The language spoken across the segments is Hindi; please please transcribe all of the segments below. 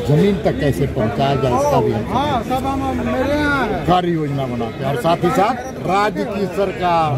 जमीन तक कैसे पहुंचाया जाए इसका भी हम मेरे यहाँ कार्य योजना बनाते हैं। और साथ ही साथ राज्य की सरकार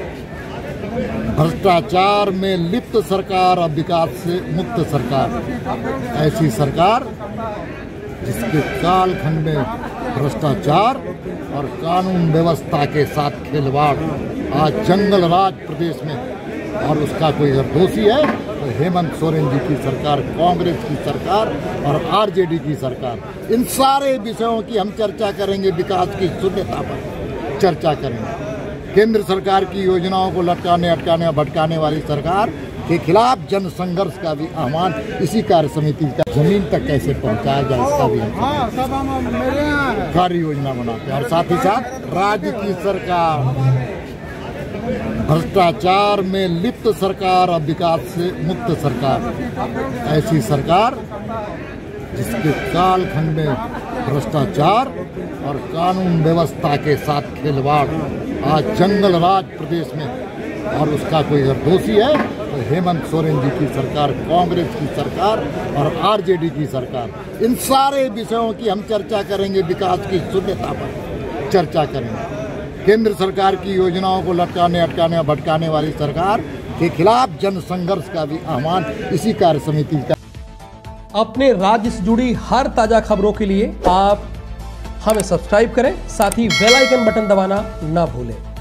भ्रष्टाचार में लिप्त सरकार और विकास से मुक्त सरकार, ऐसी सरकार जिसके कालखंड में भ्रष्टाचार और कानून व्यवस्था के साथ खिलवाड़ आज जंगल राज प्रदेश में, और उसका कोई अगर दोषी है तो हेमंत सोरेन जी की सरकार, कांग्रेस की सरकार और आरजेडी की सरकार। इन सारे विषयों की हम चर्चा करेंगे। विकास की शून्यता पर चर्चा करेंगे। केंद्र सरकार की योजनाओं को लटकाने, अटकाने और भटकाने वाली सरकार के खिलाफ जन संघर्ष का भी आह्वान इसी कार्य समिति का। जमीन तक कैसे पहुंचाया जाए इसका भी हम मेरे यहाँ कार्य योजना बनाते हैं। और साथ ही साथ राज्य की सरकार भ्रष्टाचार में लिप्त सरकार और विकास से मुक्त सरकार, ऐसी सरकार जिसके कालखंड में भ्रष्टाचार और कानून व्यवस्था के साथ खिलवाड़ आज जंगल राज प्रदेश में, और उसका कोई अगर दोषी है तो हेमंत सोरेन जी की सरकार, कांग्रेस की सरकार और आरजेडी की सरकार। इन सारे विषयों की हम चर्चा करेंगे। विकास की शून्यता पर चर्चा करेंगे। केंद्र सरकार की योजनाओं को लटकाने, अटकाने और भटकाने वाली सरकार के खिलाफ जन संघर्ष का भी आह्वान इसी कार्य समिति का। अपने राज्य से जुड़ी हर ताजा खबरों के लिए आप हमें सब्सक्राइब करें, साथ ही बेल आइकन बटन दबाना ना भूलें।